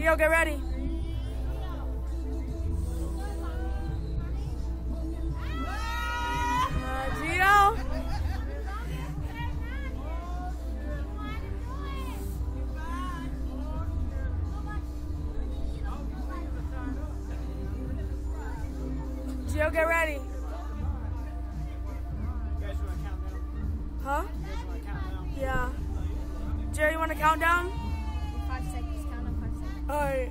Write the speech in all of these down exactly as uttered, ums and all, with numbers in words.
Gio, get ready. Uh, Gio. Gio, get ready. Huh? Yeah. Gio, you want to count down? Five seconds. Count on five seconds. All right.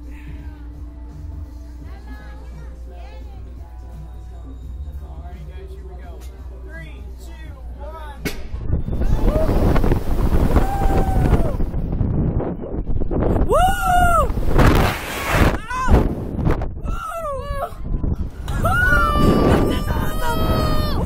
Alright guys, here we go. Three, two, one. Woo! This is awesome!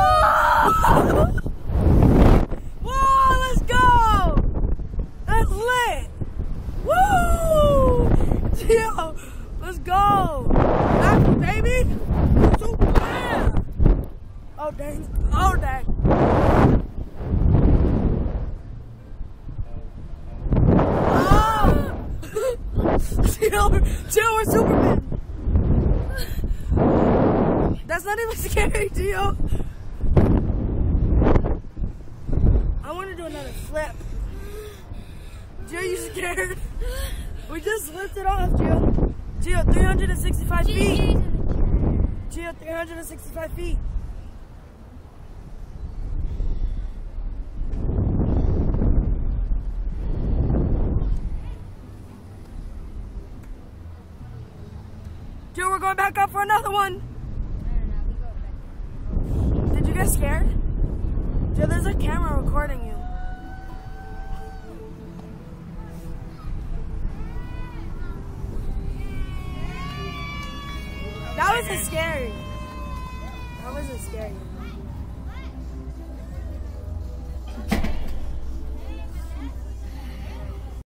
Whoa, let's go! That's lit! Woo! Gio, let's go! Apple, baby! Super! Oh, dang. Oh, dang. Oh! Gio, Gio, we're Superman! That's not even scary, Gio. I want to do another flip. Gio, you scared? We just lifted off, Gio. Gio, three hundred sixty-five feet. Gio, three hundred sixty-five feet. Gio, we're going back up for another one. Did you get scared? Gio, there's a camera recording you. That wasn't scary. That wasn't scary.